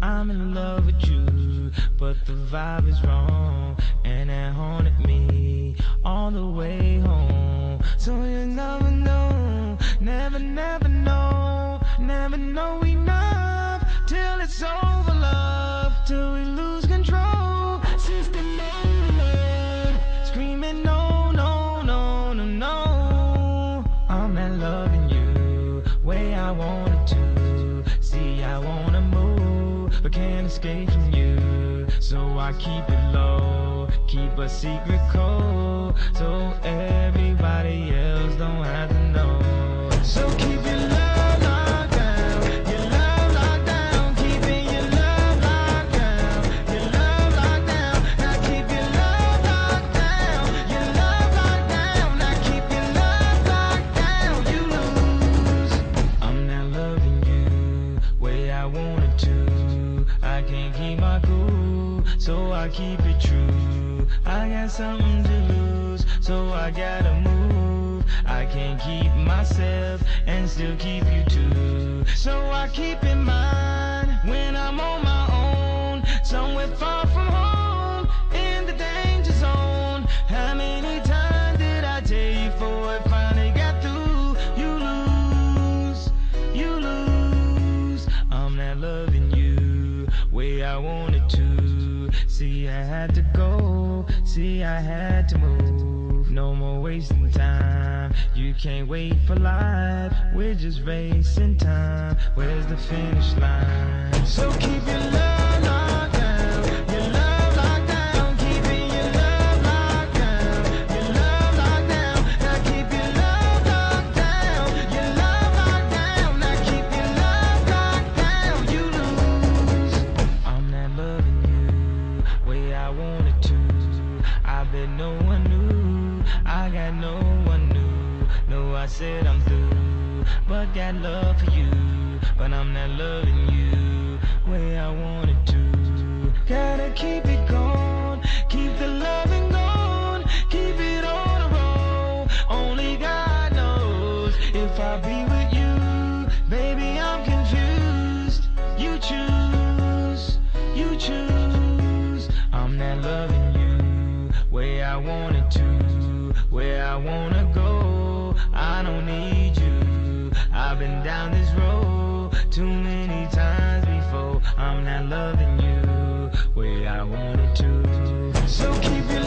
I'm in love with you, but the vibe is wrong, and it haunted me all the way home. So you never know, never know enough till it's over, love, till we lose control. Since the moment, screaming no, no, no, no, no. I'm not loving you way I wanted to. See, I wanna move, but can't escape from you. So I keep it low, keep a secret code, so everybody else don't have to know. So keep your love locked down, your love locked down, keeping your love locked down, your love locked down. Now keep your love locked down, your love locked down. Now keep your love locked down, you lose. I'm not loving you way I wanted to. I can't keep my cool, so I keep it true. I got something to lose, so I gotta move. I can't keep myself and still keep you too. So I keep in mind when I'm on my own, somewhere far from home, in the danger zone. How many times did I tell you before it finally got through? You lose, you lose. I'm not loving you way I wanted to. See, I had to go, see, I had to move. No more wasting time, you can't wait for life. We're just racing time, where's the finish line? So keep your love locked down, your love locked down, keeping your love locked down, your love locked down. Now keep your love locked down, your love locked down. Now keep your love locked down, you lose. I'm not loving you way I wanted to. I bet no one knew, I got no one new. No, I said I'm through, but got love for you. But I'm not loving you way I wanted to. Gotta keep it going, keep the loving going, keep it on the road. Only God knows if I'll be with you. Baby, I'm confused. You choose, you choose. I'm not loving you way I wanted to, where I wanna go. I don't need you. I've been down this road too many times before. I'm not loving you way I wanted to. So keep your